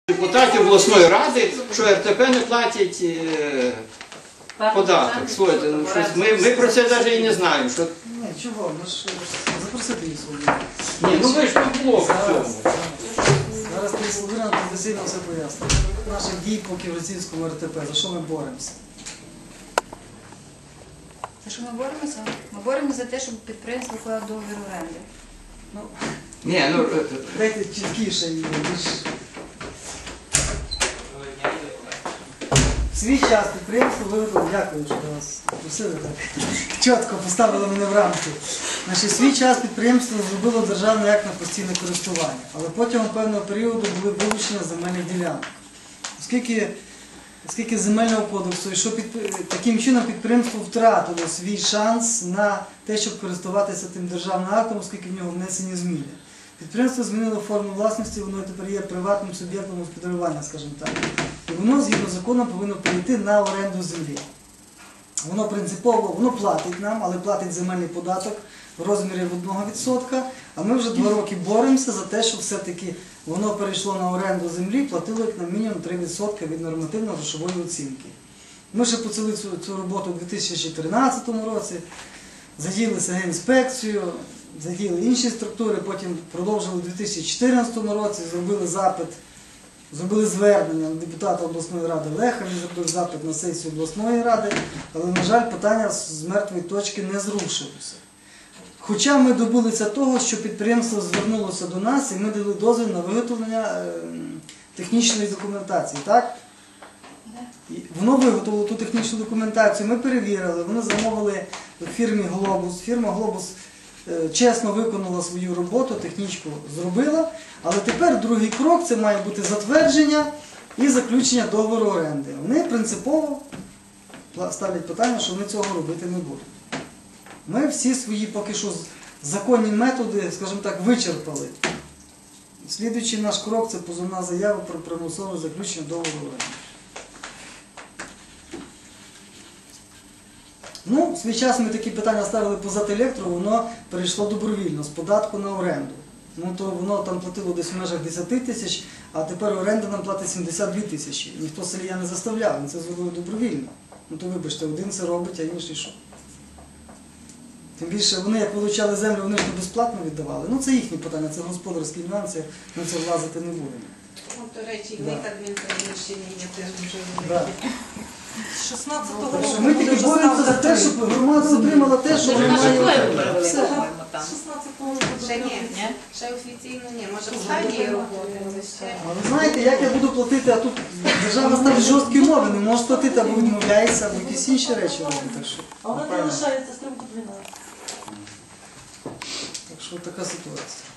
Депутатів обласної ради, що РТП не платять податок. Ми про це навіть і не знаємо. Що... Ні, чого, ми ж запросити їх сьогодні. Ні, ну ви ж тут блок в цьому. Зараз ти Славина професійно все пояснить. Наших дій по Ківерцівському РТП, за що ми боремося? За що ми боремося? Ми боремося за те, щоб підприємство вклало договір оренди. Дайте чіткіше і більш... Свій час підприємство виготовило, дякую, що вас просили так, чітко поставили мене в рамки. Свій час підприємство зробило державний акт на постійне користування, але протягом певного періоду були вилучені земельних ділянок. Оскільки земельного кодексу, і що таким чином підприємство втратило свій шанс на те, щоб користуватися тим державним актом, оскільки в нього внесені зміни. Підприємство змінило форму власності, воно тепер є приватним суб'єктом господарювання, скажімо так. І воно, згідно закону, повинно перейти на оренду землі. Воно принципово, воно платить нам, але платить земельний податок в розмірі 1%, а ми вже 2 роки боремося за те, щоб все-таки воно перейшло на оренду землі, платило як на мінімум 3% від нормативно-грошової оцінки. Ми ще почали цю роботу у 2013 році, задіялися Геінспекцію, задіяли інші структури, потім продовжили у 2014 році, зробили запит, зробили звернення на депутата обласної ради Леха, він зробив запит на сесію обласної ради, але, на жаль, питання з мертвої точки не зрушилося. Хоча ми добилися того, що підприємство звернулося до нас і ми дали дозвіл на виготовлення технічної документації, так? Воно виготовило ту технічну документацію, ми перевірили, вони замовили в фірмі «Глобус». Фірма «Глобус» чесно виконала свою роботу, технічку зробила, але тепер другий крок – це має бути затвердження і заключення договору оренди. Вони принципово ставлять питання, що вони цього робити не будуть. Ми всі свої поки що законні методи, скажімо так, вичерпали. Слідуючий наш крок – це позовна заява про примусове заключення договору оренди. В свій час ми такі питання ставили по Зателектру, воно перейшло добровільно, з податку на оренду. То воно там платило десь в межах 10 тисяч, а тепер оренда нам платить 72 тисячі. Ніхто селія не заставляв, він це зробив добровільно. То вибачте, один це робить, а інший що? Тим більше вони, як вилучали землю, вони ж не безплатно віддавали. Це їхні питання, це господарські нюанси, ми це влазити не будемо. До речі, в них адмінприміщення є теж можливо. 16-го року. Ми тільки боремося за те, щоб громада отримала те, що вона має отримати. Ще офіційно ні. Може в стадії роботи, але ще... А ви знаєте, як я буду платити, а тут держава ставить жорсткі умови, не може платити, або відмовляється, або якісь інші речі робить. А вона не лишається з 3 до 12. Так що така ситуація.